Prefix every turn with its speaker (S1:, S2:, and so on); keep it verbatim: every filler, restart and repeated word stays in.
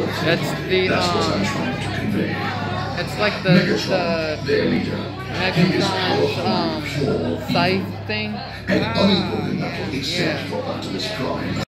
S1: It's the um, it's like the the Megatron's um scythe thing.
S2: and unequal level
S1: Yeah.
S2: except for Optimus Prime.